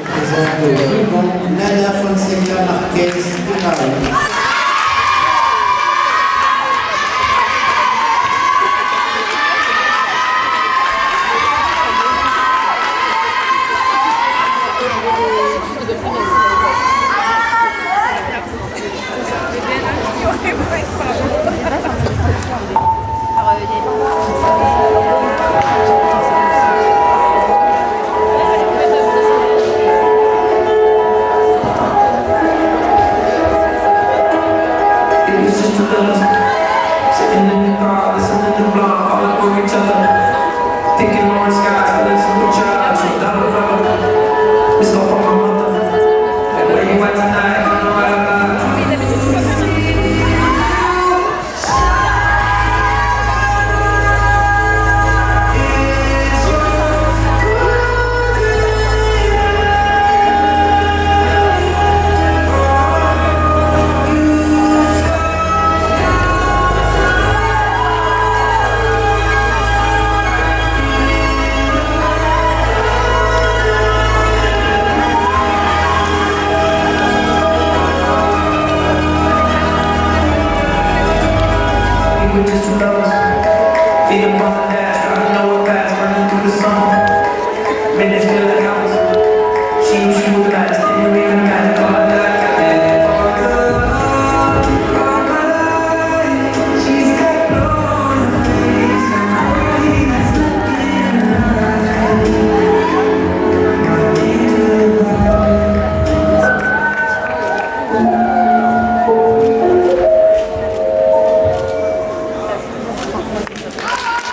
présente le ruban Nada Fonseca Marquez de Paris. Sitting in the car, listening to blog, all up for each other. Thinking orange skies, feeling super charged. Dollar bill, this all for my mother. And where you at tonight? I know I lie. We're just two lovers, feet up on the dash, driving nowhere fast, running through the summer. Minutes feel like hours. She was the night, didn't even imagine all the night. I did it for her, all my life. She's got glow on her face, and always looking in her eyes.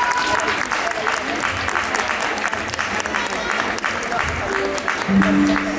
Thank you.